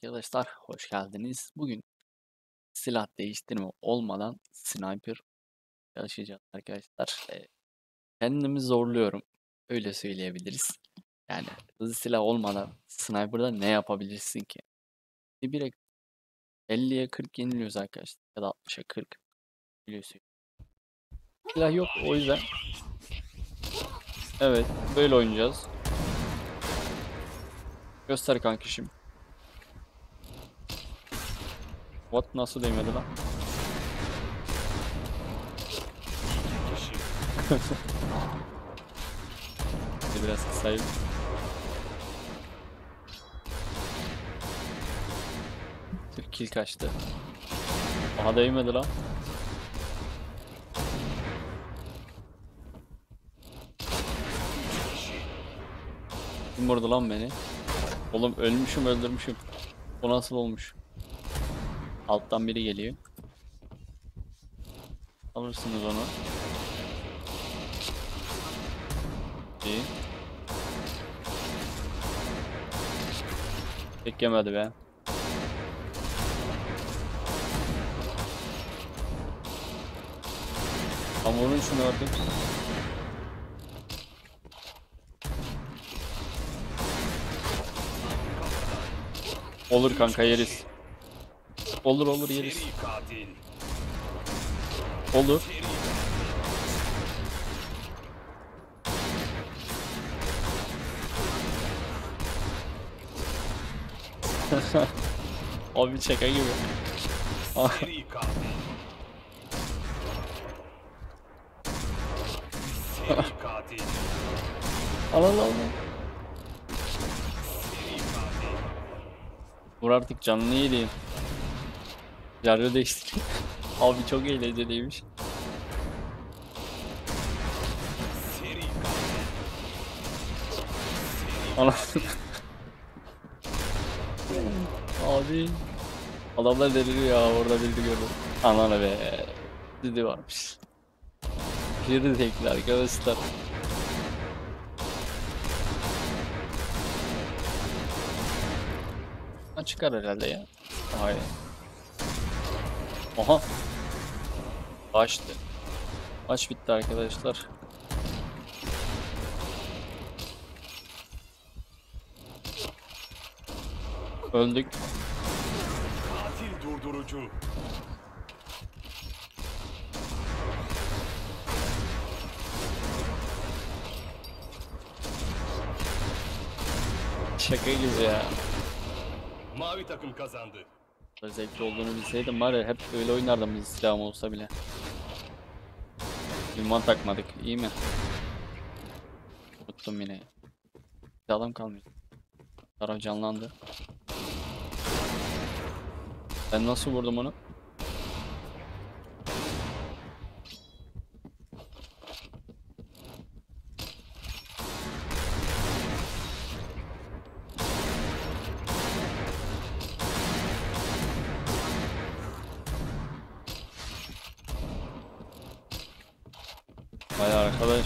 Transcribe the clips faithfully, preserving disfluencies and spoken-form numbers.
Arkadaşlar hoş geldiniz. Bugün silah değiştirme olmadan sniper çalışacağız arkadaşlar. Ee, kendimi zorluyorum. Öyle söyleyebiliriz. Yani hızlı silah olmadan sniper'da ne yapabilirsin ki? Bir elliye kırk yeniliyoruz arkadaşlar. Ya da altmışa kırk biliyorsun. Silah yok o yüzden. Evet böyle oynayacağız. Göster kankişim. What nasıl değmedi lan? Biraz kısayım. kırk kill kaçtı. Aha değmedi lan. Kim vurdu lan beni? Oğlum ölmüşüm öldürmüşüm. O nasıl olmuş? Alttan biri geliyor. Alırsınız onu. İyi. Tek yemedi be. Ama vurun şunu artık. Olur kanka yeriz. Olur olur yeriz. Olur. Abi şaka gibi. Al al al. Vur artık canını yediğin. Yarı değiştir. Abi çok eğlenceliymiş. Anasını. Abi. Adamlar deliriyor ya orada bildi gördüm. Anana be. Didi varmış. Geri zevkli arkadaşlar. Ha, çıkar herhalde ya. Hayır. Aha. Açtı. Aç bitti arkadaşlar. Öldük. Katil durdurucu. Şaka gibi ya. Mavi takım kazandı. Zevkli olduğunu bilseydim var ya hep öyle oynardım biz silahım olsa bile. Ünvan takmadık iyi mi? Unuttum yine. Bir adam kalmıyor. Taraf canlandı. Ben nasıl vurdum onu? Vay arkadaş.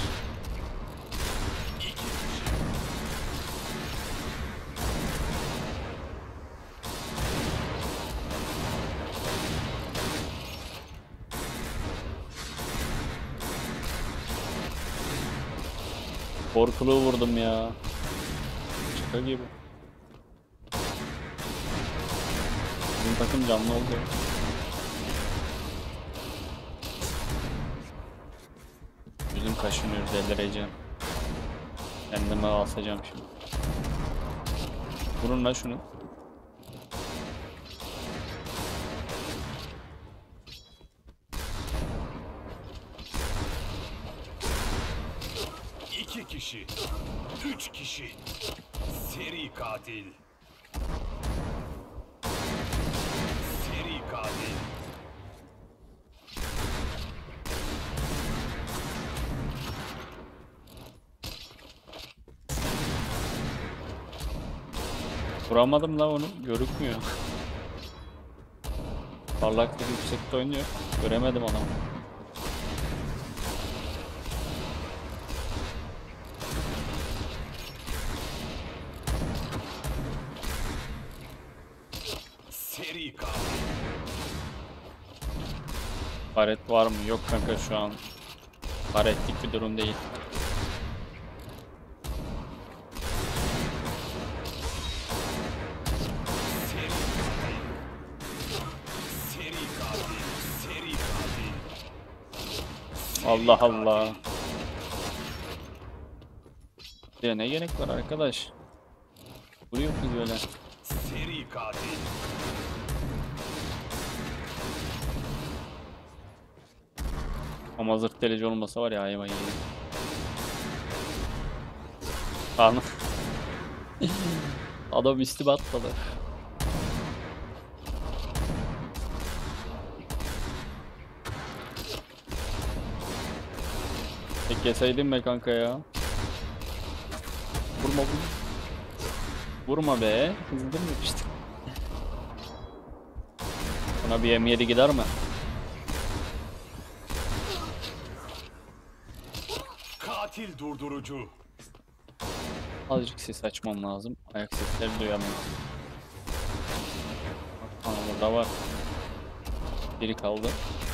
Korkulu vurdum ya. Şaka gibi. Bizim takım canlı oldu. Yüzüm kaşınıyor, delireceğim. Kendime asacağım şimdi. Vurun lan şunu. İki kişi. Üç kişi. Seri katil. Seri katil. Vuramadım la onu. Görükmüyor. Parlaklık yüksekte oynuyor. Göremedim adamı. Seri katil. Baret var mı? Yok kanka şu an. Baretlik bir durum değil. Seri katil. Seri katil. Seri katil. Seri Allah katil. Allah. Ya ne gerek var arkadaş? Vuruyor kız böyle. Seri katil. Ama zırt delici olmasa var ya hayvan yedim. Anı. Adam üstüme atladı. Tek yeseydin be kanka ya. Vurma vurma. Vurma be. Hızlı mı yapıştık? Buna bir M yedi gider mi? Katil durdurucu. Azıcık ses açmam lazım. Ayak sesleri duyamıyorum. Aa, burada var. Biri kaldı.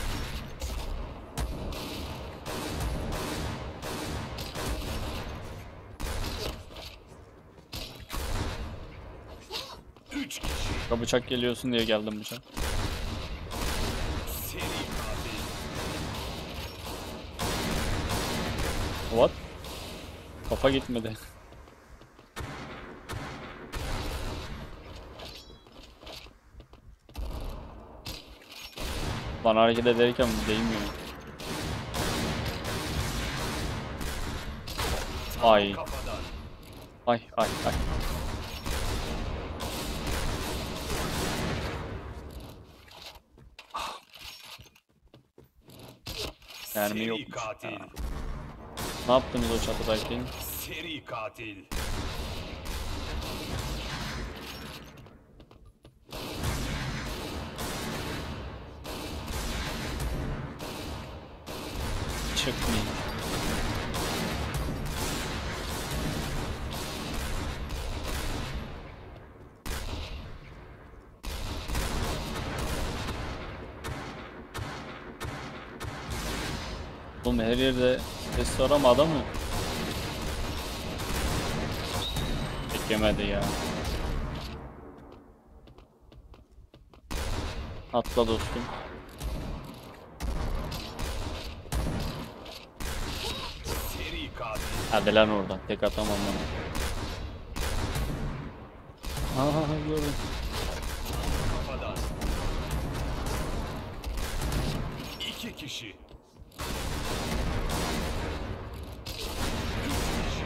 Üç kişi. Ya bıçak geliyorsun diye geldim bıçak. Seri katil. What? Kafa gitmedi. Lan hareket ederken değmiyor. Ay. Kafadan. Ay ay ay. Mermi Seri yokmuş. katil. Ha. Ne yaptınız o çatıdayken? Seri katil. Çıkmayın. Oğlum her yerde ses var ama adam mı? Beklemedi ya. Atla dostum. Seri katil. Hadi lan oradan. Tek atamam lan. Aha gördüm. Kafadan. İki kişi. Üç kişi.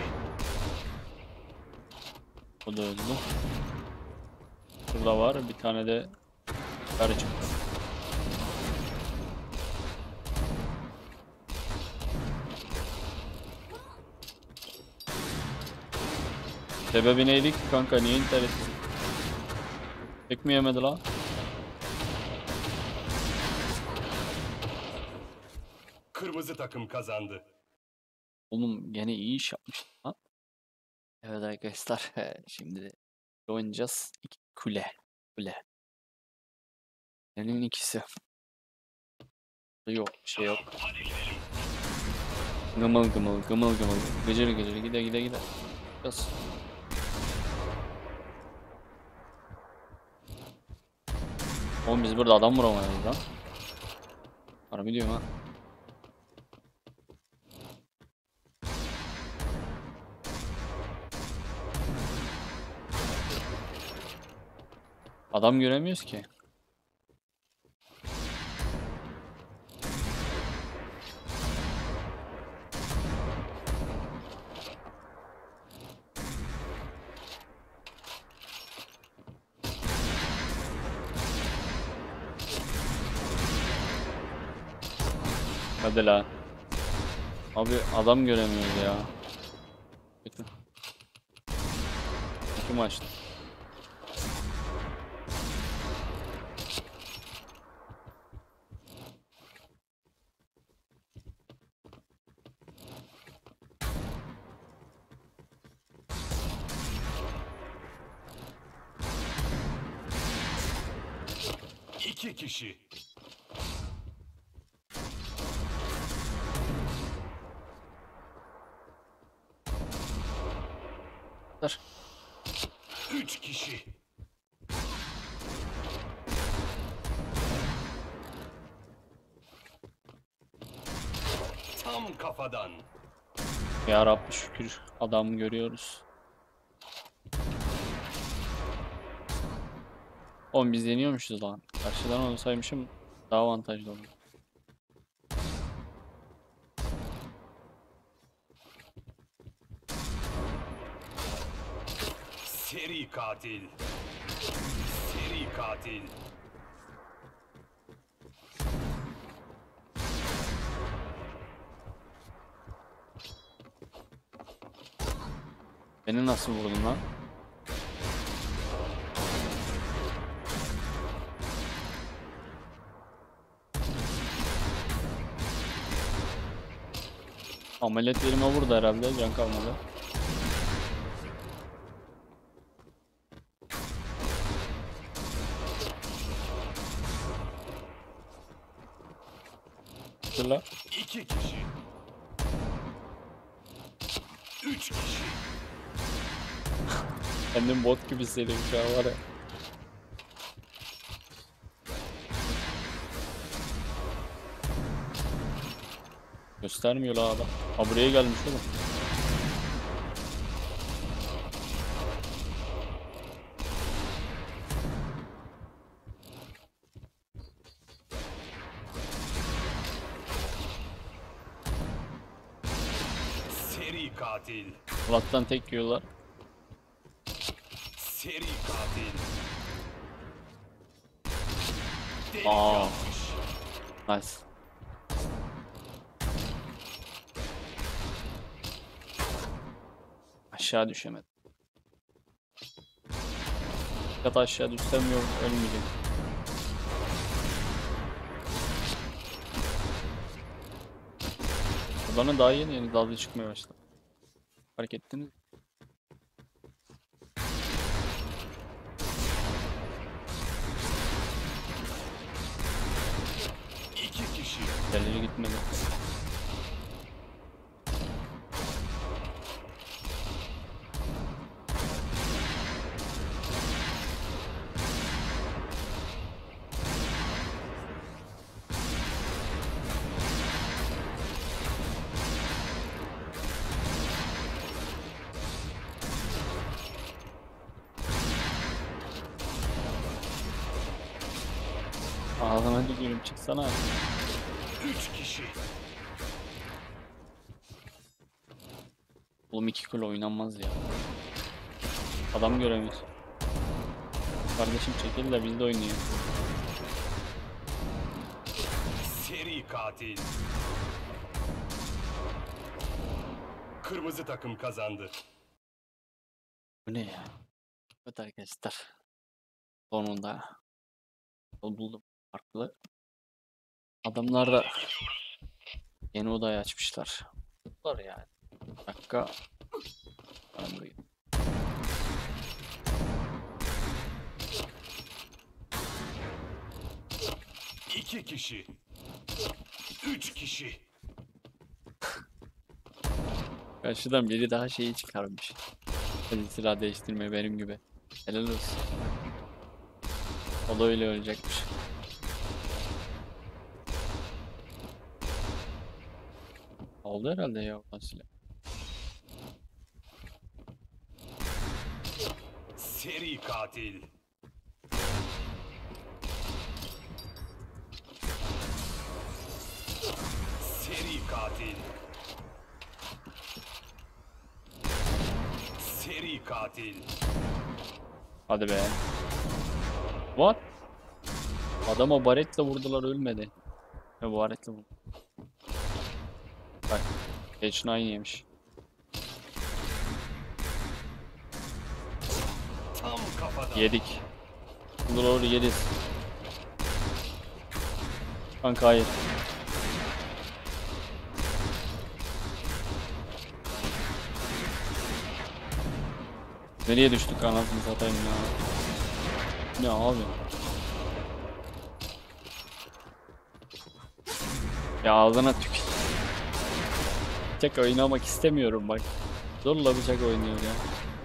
O da öldü. Burada var bir tane de karı çıktı. Sebebi neydi ki kanka? Niye intihar ettin? Tek mi yemedi lan? Kırmızı takım kazandı. Oğlum gene iyi iş yapmış lan. Evet arkadaşlar şimdi de oynayacağız. İki kule. Kule. Benim ikisi. Yok bir şey yok. Gımıl gımıl gımıl gımıl. Gıcır gıcır gide gide gide. Biraz. Oğlum biz burada adam vuramayız lan. Harbi diyorum ha. Adam göremiyoruz ki. Hadi lan. Abi adam göremiyoruz ya. Kötü. İki maçtı. İki kişi. Dur. Üç kişi. Tam kafadan. Ya Rabbi şükür adam görüyoruz. Oğlum biz yeniyormuşuz lan. Karşıdan olsaymışım daha avantajlı olurdu. Seri katil. Seri katil. Beni nasıl vurdun lan? Ameliyat yerime vurdu herhalde, can kalmadı. Hatırla. İki kişi. Üç kişi. Kendim bot gibi hissediyorum şu an var ya. Göstermiyor la adam. Ha buraya gelmiş oğlum. Seri katil. Kulaktan tek yiyorlar. Seri katil. Delik Aa. yapmış. Nice. Aşağı düşemedim. Ya da aşağı düşsem yok, ölmeyeceğim. Bana daha yeni yeni dalga çıkmaya başladı. Fark ettiniz mi? İki kişi. Yerlere gitmedi. Ağzına tükürüm, çıksana. Üç kişi. Oğlum iki kilo oynanmaz ya. Adam göremiyoruz. Kardeşim çekil de biz de oynayalım. Seri katil. Kırmızı takım kazandı. Bu ne ya? Evet arkadaşlar. Sonunda yol buldum. Farklı. Adamlar da yeni odayı açmışlar. Var yani. Bir dakika. Ben burayı. İki kişi. Üç kişi. Karşıdan biri daha şeyi çıkarmış. Hadi silah değiştirme benim gibi. Helal olsun. O da öyle ölecekmiş. Oldu herhalde ya o silah. Seri katil. Seri katil. Seri katil. Hadi be. What? Adama baretle vurdular, ölmedi. Ya bu baretle vurdu. Bak. H dokuz yemiş. Tam kafadan. Yedik. Doğru yeriz. Kanka hayır. Nereye düştük anasını satayım ya. Ne abi? Ya ağzına tük. Bıçak oynamak istemiyorum bak. Zorla bıçak oynuyor ya.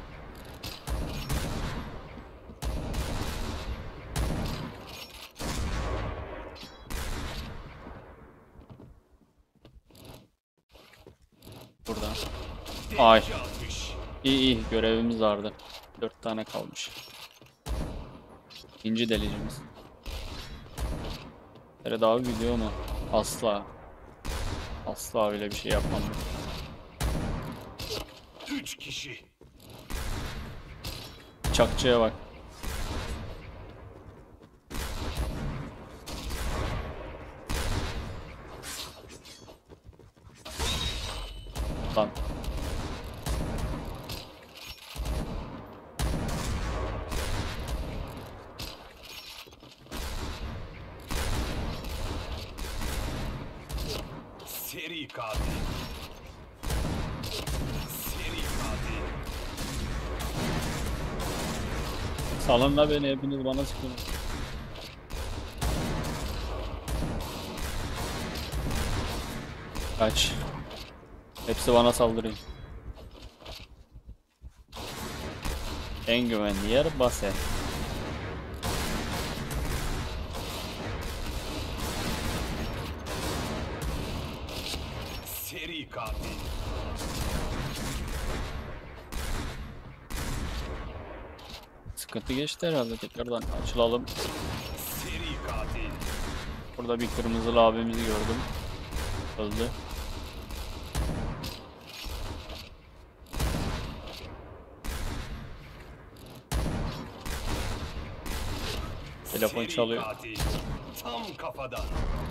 Burada. Ay. Delici atış. İyi iyi görevimiz vardı. Dört tane kalmış. İkinci delicimiz. Nerede abi gidiyor mu? Asla. Asla öyle bir şey yapmam. Üç kişi. Çakçıya bak. Lan. Seri katil. Seri katil. Salın la beni, hepiniz bana sıkın. Kaç. Hepsi bana saldırıyor. En güvenli yer base. Seri katil. Sıkıntı geçti herhalde, tekrardan açılalım. Seri katil. Burada bir kırmızılı abimizi gördüm. Öldü. Telefon Seri çalıyor. katil. Tam kafadan.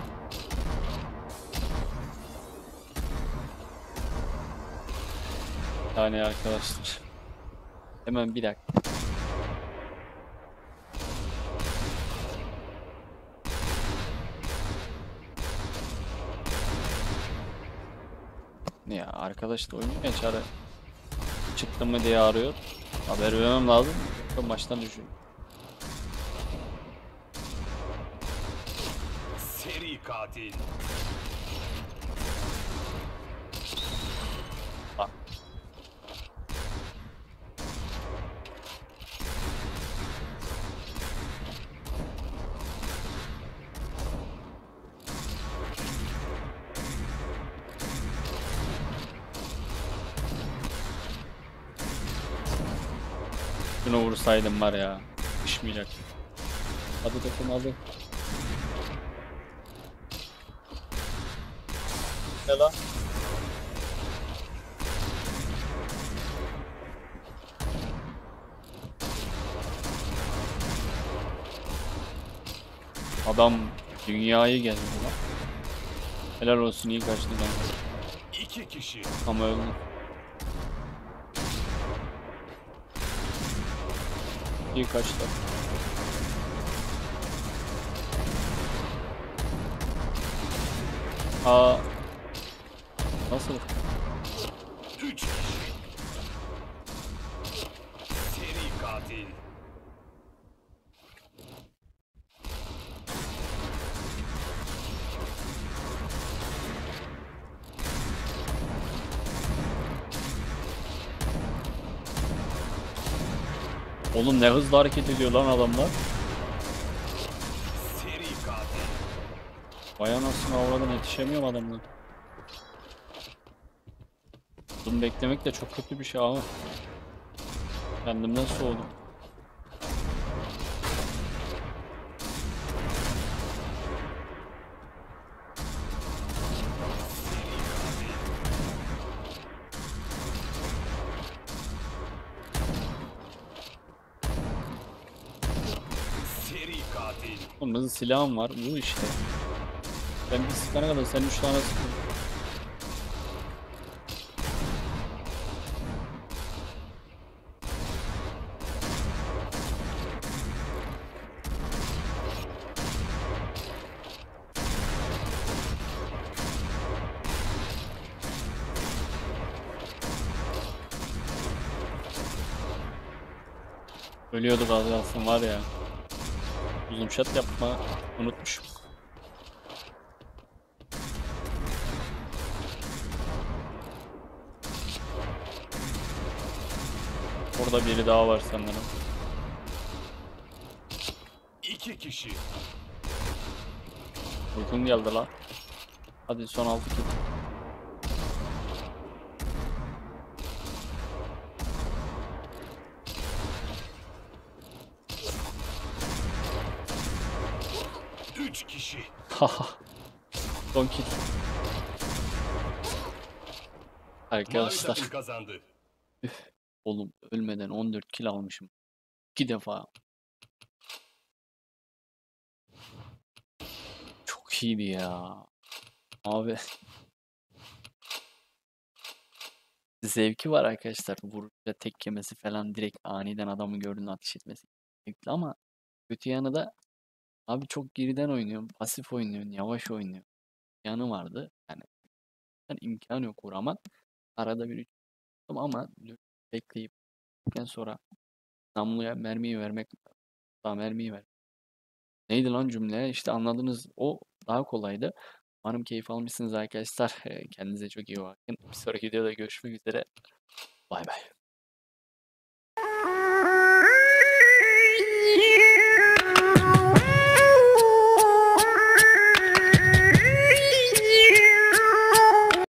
Yani arkadaşlar. Hemen bir dakika. Ya arkadaş da oynuyor ya çare. Çıktı mı diye arıyor. Haber vermem lazım. Yoksa maçtan düşüyor. Seri katil. Bak. Şunu vursaydım var ya. Pişmeyecek. Hadi takım hadi. Ne lan? Adam dünyayı gezdi lan. Helal olsun, iyi kaçtı lan. İki kişi. Ama öldü. İyi kaçtı. Aa. Nasıl? Üç kişi. Seri katil. Oğlum ne hızlı hareket ediyor lan adamlar. Seri katil. Vay anasını avradan, yetişemiyorum adamlar. Bunu beklemek de çok kötü bir şey ama. Kendimden soğudum. Seri katil. Oğlum hızlı silahım var. Bu işte. Ben bir sıkana kadar sen üç tane sıkın. Ölüyorduk az kalsın var ya. Uzun shot yapma unutmuşum. Orada biri daha var sanırım. İki kişi. Uykum geldi la. Hadi son altı kill. Üç kişi. Haha. Son kill. Mavi Arkadaşlar. takım kazandı. Oğlum ölmeden on dört kill almışım. iki defa. Çok iyiydi ya. Abi. Zevki var arkadaşlar. Vurunca tek yemesi falan, direkt aniden adamı gördüğünde ateş etmesi zevkli ama kötü yanı da abi çok geriden oynuyorsun, pasif oynuyorsun, yavaş oynuyor. Yanı vardı. Yani yani imkan yok vuramak. Arada bir üç ama bekleyip sonra namluya mermiyi vermek, daha mermiyi ver. Neydi lan cümle? İşte anladınız. O daha kolaydı. Umarım keyif almışsınız arkadaşlar. Kendinize çok iyi bakın. Bir sonraki videoda görüşmek üzere. Bay bay.